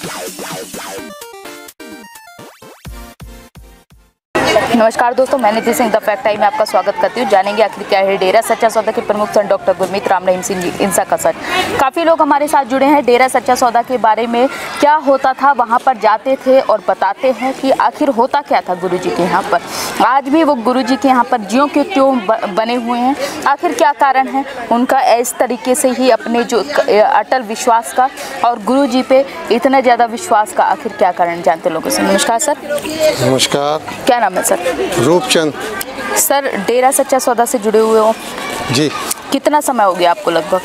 नमस्कार दोस्तों, मैं Nidhi Singh the Fact Time में आपका स्वागत करती हूँ। जानेंगे आखिर क्या है डेरा सच्चा सौदा के प्रमुख संत डॉक्टर गुरमीत राम रहीम सिंह जी इंसा का सच। काफ़ी लोग हमारे साथ जुड़े हैं। डेरा सच्चा सौदा के बारे में क्या होता था, वहाँ पर जाते थे और बताते हैं कि आखिर होता क्या था गुरु जी के यहाँ पर। आज भी वो गुरु जी के यहाँ पर ज्यों के त्यों बने हुए हैं। आखिर क्या कारण है उनका इस तरीके से ही अपने जो अटल विश्वास का और गुरु जी पे इतना ज़्यादा विश्वास का आखिर क्या कारण जानते लोगों से। नमस्कार सर। नमस्कार। क्या नाम है सर? रूपचंद। सर, डेरा सच्चा सौदा से जुड़े हुए हो जी। कितना समय हो गया आपको? लगभग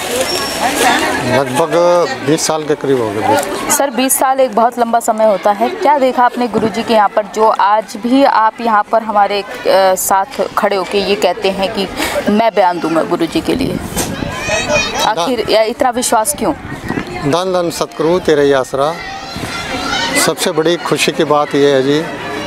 20 साल के करीब हो गए। सर 20 साल एक बहुत लंबा समय होता है। क्या देखा आपने गुरुजी के यहाँ पर जो आज भी आप यहाँ पर हमारे साथ खड़े होके ये कहते हैं कि मैं बयान दूंगा गुरुजी के लिए, आखिर इतना विश्वास क्यों? धन धन सतगुरु तेरा ही आसरा। सबसे बड़ी खुशी की बात यह है जी,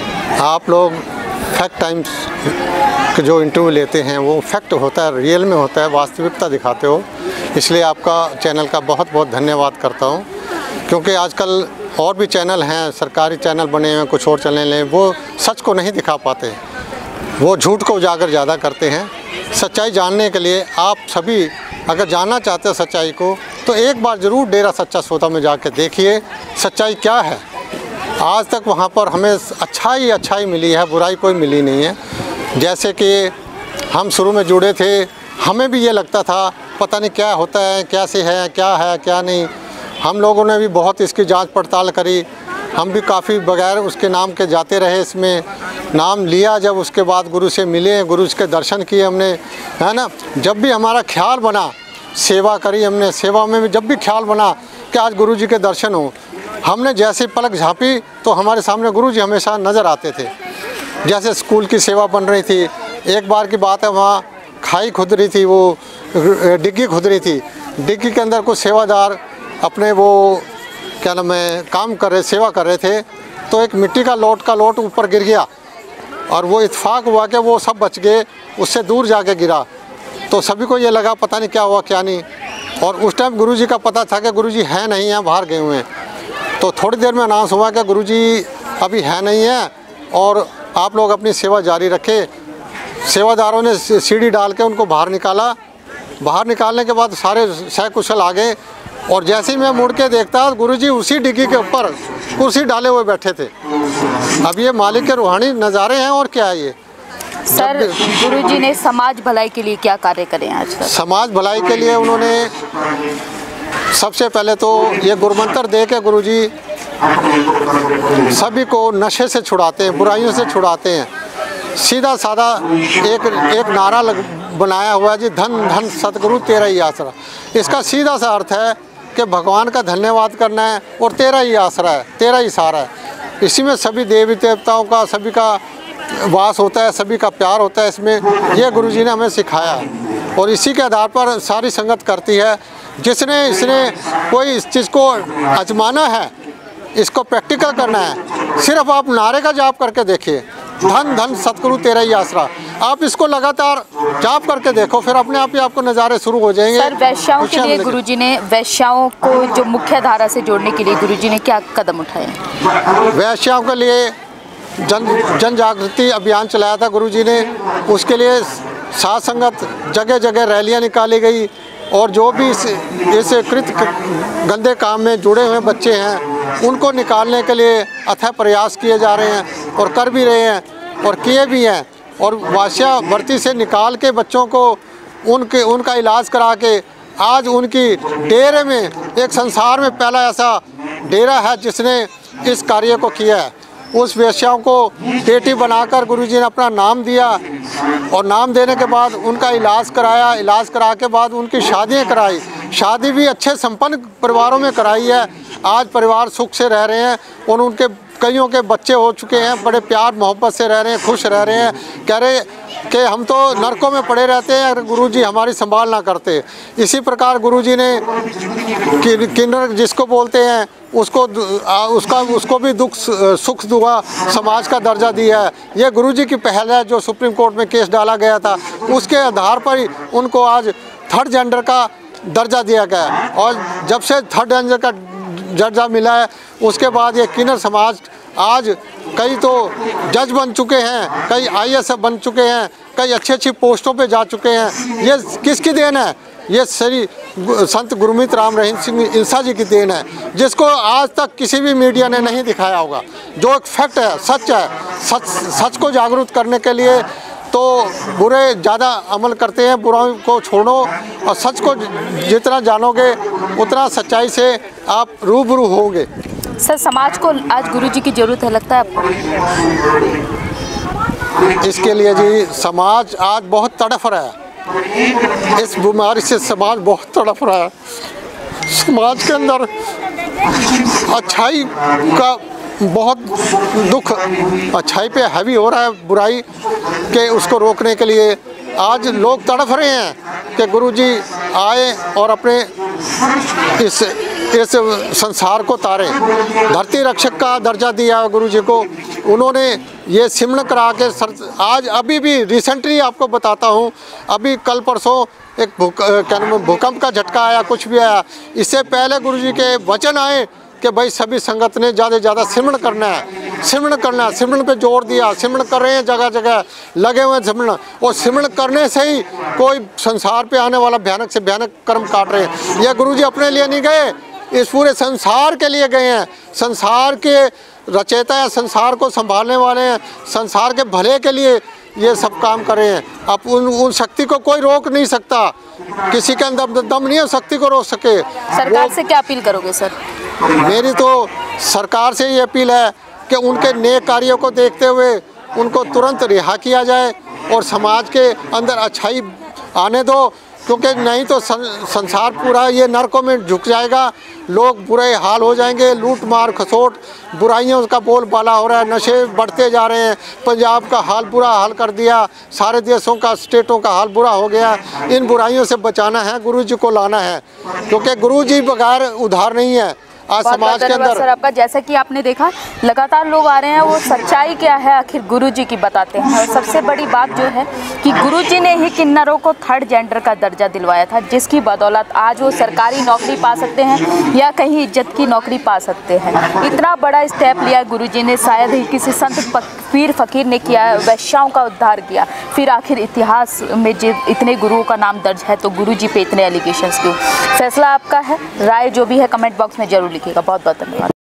आप लोग फैक्ट टाइम्स के जो इंटरव्यू लेते हैं वो फैक्ट होता है, रियल में होता है, वास्तविकता दिखाते हो। इसलिए आपका चैनल का बहुत बहुत धन्यवाद करता हूँ, क्योंकि आजकल और भी चैनल हैं, सरकारी चैनल बने हैं, कुछ और चैनल हैं, वो सच को नहीं दिखा पाते, वो झूठ को उजागर ज़्यादा करते हैं। सच्चाई जानने के लिए आप सभी अगर जानना चाहते हो सच्चाई को, तो एक बार ज़रूर डेरा सच्चा सौदा में जाके देखिए सच्चाई क्या है। आज तक वहाँ पर हमें अच्छाई मिली है, बुराई कोई मिली नहीं है। जैसे कि हम शुरू में जुड़े थे, हमें भी ये लगता था पता नहीं क्या होता है, कैसे है क्या नहीं। हम लोगों ने भी बहुत इसकी जांच पड़ताल करी, हम भी काफ़ी बगैर उसके नाम के जाते रहे। इसमें नाम लिया, जब उसके बाद गुरु से मिले, गुरु के दर्शन किए हमने, है ना। जब भी हमारा ख्याल बना, सेवा करी हमने, सेवा में भी जब भी ख्याल बना कि आज गुरु जी के दर्शन हो, हमने जैसे पलक झाँपी तो हमारे सामने गुरु जी हमेशा नज़र आते थे। जैसे स्कूल की सेवा बन रही थी, एक बार की बात है, वहाँ खाई खुद रही थी, वो डिग्गी खुद रही थी। डिग्गी के अंदर कुछ सेवादार अपने वो क्या नाम है काम कर रहे, सेवा कर रहे थे, तो एक मिट्टी का लोट ऊपर गिर गया और वो इत्तेफाक हुआ कि वो सब बच गए, उससे दूर जाके गिरा। तो सभी को ये लगा पता नहीं क्या हुआ क्या नहीं, और उस टाइम गुरुजी का पता था कि गुरुजी हैं नहीं हैं, बाहर गए हुए हैं। तो थोड़ी देर में अनाउंस हुआ कि गुरुजी अभी है नहीं है और आप लोग अपनी सेवा जारी रखें। सेवादारों ने सीढ़ी डाल के उनको बाहर निकाला। बाहर निकालने के बाद सारे सहकुशल आ गए, और जैसे ही मैं मुड़ के देखता गुरुजी उसी डिग्गी के ऊपर कुर्सी डाले हुए बैठे थे। अब ये मालिक के रूहानी नज़ारे हैं, और क्या है ये। सर, गुरुजी ने समाज भलाई के लिए क्या कार्य करे आज तक? समाज भलाई के लिए उन्होंने सबसे पहले तो ये गुरुमंत्र दे के गुरुजी सभी को नशे से छुड़ाते हैं, बुराइयों से छुड़ाते हैं। सीधा साधा एक नारा बनाया हुआ है जी, धन धन सतगुरु तेरा ही आसरा। इसका सीधा सा अर्थ है कि भगवान का धन्यवाद करना है और तेरा ही आसरा है, तेरा ही सहारा है। इसी में सभी देवी देवताओं का, सभी का वास होता है, सभी का प्यार होता है। इसमें ये गुरुजी ने हमें सिखाया है, और इसी के आधार पर सारी संगत करती है। इसने कोई इस चीज़ को आजमाना है, इसको प्रैक्टिकल करना है, सिर्फ आप नारे का जाप करके देखिए, धन धन सतगुरु तेरा ही आसरा। आप इसको लगातार जाप करके देखो, फिर अपने आप ही आपको नज़ारे शुरू हो जाएंगे। सर, वैश्याओं के लिए गुरुजी ने, वैश्याओं को जो मुख्य धारा से जोड़ने के लिए गुरुजी ने क्या कदम उठाए? वैश्याओं के लिए जन जागृति अभियान चलाया था गुरुजी ने। उसके लिए साध संगत जगह जगह रैलियाँ निकाली गई, और जो भी इस कृत गंदे काम में जुड़े हुए बच्चे हैं उनको निकालने के लिए अथक प्रयास किए जा रहे हैं, और कर भी रहे हैं और किए भी हैं। और वेश्यावृत्ति से निकाल के बच्चों को उनका इलाज करा के आज उनकी डेरे में, एक संसार में पहला ऐसा डेरा है जिसने इस कार्य को किया है। उस वेश्याओं को बेटी बनाकर गुरुजी ने अपना नाम दिया, और नाम देने के बाद उनका इलाज कराया, इलाज करा के बाद उनकी शादियाँ कराई। शादी भी अच्छे संपन्न परिवारों में कराई है। आज परिवार सुख से रह रहे हैं, और उनके कईयों के बच्चे हो चुके हैं, बड़े प्यार मोहब्बत से रह रहे हैं, खुश रह रहे हैं। कह रहे कि हम तो नरकों में पड़े रहते हैं अगर गुरुजी हमारी संभाल ना करते। इसी प्रकार गुरुजी ने किन्नर जिसको बोलते हैं उसको भी दुख सुख दुआ समाज का दर्जा दिया है। ये गुरुजी की पहल है। जो सुप्रीम कोर्ट में केस डाला गया था उसके आधार पर ही उनको आज थर्ड जेंडर का दर्जा दिया गया, और जब से थर्ड जेंडर का दर्जा मिला है, उसके बाद ये किन्नर समाज आज कई तो जज बन चुके हैं, कई IAS बन चुके हैं, कई अच्छी अच्छी पोस्टों पे जा चुके हैं। ये किसकी देन है? ये श्री संत गुरमीत राम रहीम सिंह इंसा जी की देन है, जिसको आज तक किसी भी मीडिया ने नहीं दिखाया होगा। जो एक फैक्ट है, सच है, सच को जागरूक करने के लिए तो बुरे ज़्यादा अमल करते हैं, बुराई को छोड़ो और सच को जितना जानोगे उतना सच्चाई से आप रूबरू होगे। सर, समाज को आज गुरुजी की ज़रूरत है लगता है आपको? इसके लिए जी समाज आज बहुत तड़फ रहा है, इस बीमारी से समाज बहुत तड़फ रहा है। समाज के अंदर अच्छाई का बहुत दुख, अच्छाई पे हावी हो रहा है, बुराई के उसको रोकने के लिए आज लोग तड़फ रहे हैं कि गुरुजी आए और अपने इस संसार को तारे। धरती रक्षक का दर्जा दिया गुरुजी को, उन्होंने ये सिमरण करा के आज अभी भी रिसेंटली आपको बताता हूँ, अभी कल परसों एक भूकंप का झटका आया, कुछ भी आया, इससे पहले गुरुजी के वचन आए कि भाई सभी संगत ने ज़्यादा से ज़्यादा सिमरण करना है, सिमरण करना है। सिमरण पे जोर दिया, सिमरण कर रहे हैं, जगह जगह लगे हुए हैं सिमरण, और सिमरण करने से ही कोई संसार पे आने वाला भयानक से भयानक कर्म काट रहे हैं। यह गुरुजी अपने लिए नहीं गए, इस पूरे संसार के लिए गए हैं। संसार के रचयिता है, संसार को संभालने वाले हैं, संसार के भले के लिए ये सब काम कर रहे हैं। अब उन शक्ति को कोई रोक नहीं सकता, किसी के अंदर दम नहीं है शक्ति को रोक सके। सरकार से क्या अपील करोगे सर? मेरी तो सरकार से ये अपील है कि उनके नेक कार्यों को देखते हुए उनको तुरंत रिहा किया जाए और समाज के अंदर अच्छाई आने दो, क्योंकि नहीं तो संसार पूरा ये नरकों में झुक जाएगा, लोग बुरे हाल हो जाएंगे, लूट मार खसोट बुराइयों का बोलबाला हो रहा है, नशे बढ़ते जा रहे हैं, पंजाब का हाल बुरा हाल कर दिया, सारे देशों का स्टेटों का हाल बुरा हो गया। इन बुराइयों से बचाना है, गुरुजी को लाना है, क्योंकि गुरुजी बगैर उद्धार नहीं है आज समाज के अंदर। सर आपका, जैसा कि आपने देखा लगातार लोग आ रहे हैं, वो सच्चाई क्या है आखिर गुरुजी की बताते हैं। और सबसे बड़ी बात जो है कि गुरुजी ने ही किन्नरों को थर्ड जेंडर का दर्जा दिलवाया था, जिसकी बदौलत आज वो सरकारी नौकरी पा सकते हैं या कहीं इज्जत की नौकरी पा सकते हैं। इतना बड़ा स्टेप लिया गुरुजी ने, शायद ही किसी संत पीर फकीर ने किया, वैश्याओं का उद्धार किया। फिर आखिर इतिहास में इतने गुरुओं का नाम दर्ज है, तो गुरुजी पे इतने एलिगेशंस क्यों? फैसला आपका है, राय जो भी है कमेंट बॉक्स में जरूर लिखिएगा। बहुत बहुत धन्यवाद।